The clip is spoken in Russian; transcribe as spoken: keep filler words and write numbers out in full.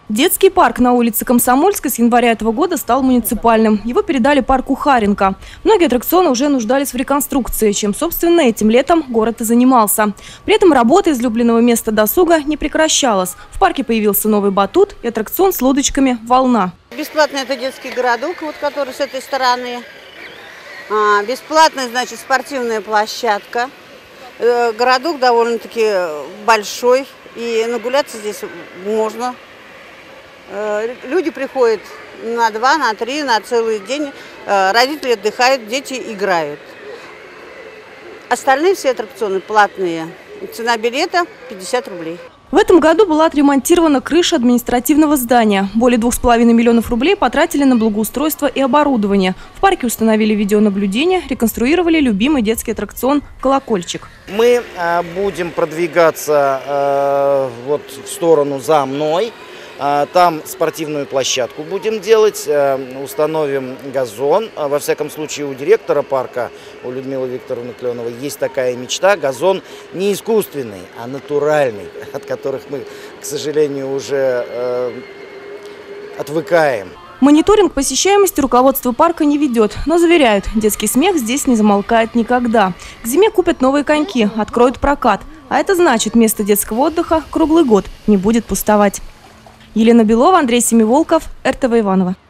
Детский парк на улице Комсомольской с января этого года стал муниципальным. Его передали парку Харенко. Многие аттракционы уже нуждались в реконструкции, чем, собственно, этим летом город и занимался. При этом работа излюбленного места досуга не прекращалась. В парке появился новый батут и аттракцион с лодочками «Волна». Бесплатно это детский городок, вот, который с этой стороны. А, бесплатная, значит, спортивная площадка. Э, городок довольно-таки большой, и нагуляться здесь можно. Люди приходят на два, на три, на целый день. Родители отдыхают, дети играют. Остальные все аттракционы платные. Цена билета пятьдесят рублей. В этом году была отремонтирована крыша административного здания. Более двух с половиной миллионов рублей потратили на благоустройство и оборудование. В парке установили видеонаблюдение, реконструировали любимый детский аттракцион «Колокольчик». Мы э, будем продвигаться э, вот в сторону «За мной». Там спортивную площадку будем делать, установим газон. Во всяком случае, у директора парка, у Людмилы Викторовны Кленовой, есть такая мечта. Газон не искусственный, а натуральный, от которых мы, к сожалению, уже э, отвыкаем. Мониторинг посещаемости руководство парка не ведет, но заверяют, детский смех здесь не замолкает никогда. К зиме купят новые коньки, откроют прокат. А это значит, место детского отдыха круглый год не будет пустовать. Елена Белова, Андрей Семиволков, эр тэ вэ Иваново.